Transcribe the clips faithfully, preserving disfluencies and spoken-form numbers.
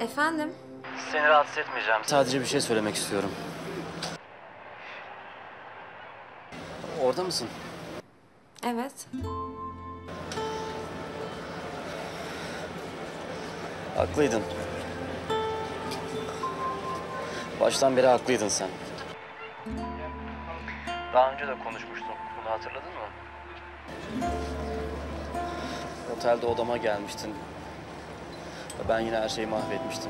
Efendim? Seni rahatsız etmeyeceğim. Sadece bir şey söylemek istiyorum. Orada mısın? Evet. Haklıydın. Baştan beri haklıydın sen. Daha önce de konuşmuştuk. Bunu hatırladın mı? Otelde odama gelmiştin. Ben yine her şeyi mahvetmiştim.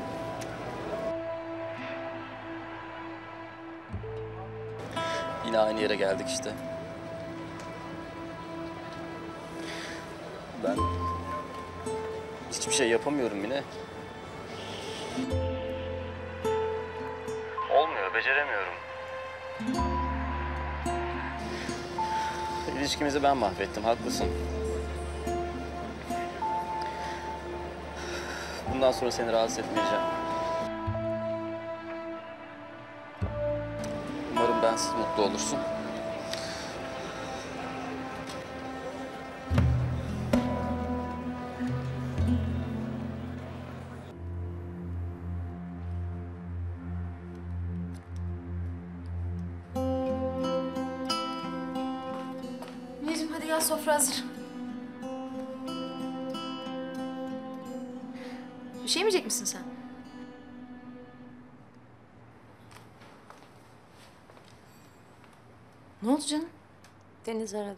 Yine aynı yere geldik işte. Ben hiçbir şey yapamıyorum yine. Olmuyor, beceremiyorum. İlişkimizi ben mahvettim, haklısın. Bundan sonra seni rahatsız etmeyeceğim. Umarım bensiz mutlu olursun. Mineciğim hadi gel, sofra hazır. Bir şey yemeyecek misin sen? Ne oldu canım? Deniz aradı.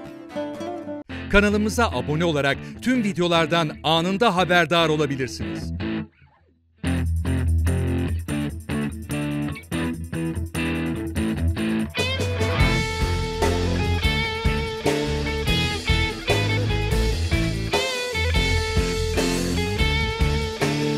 Kanalımıza abone olarak tüm videolardan anında haberdar olabilirsiniz.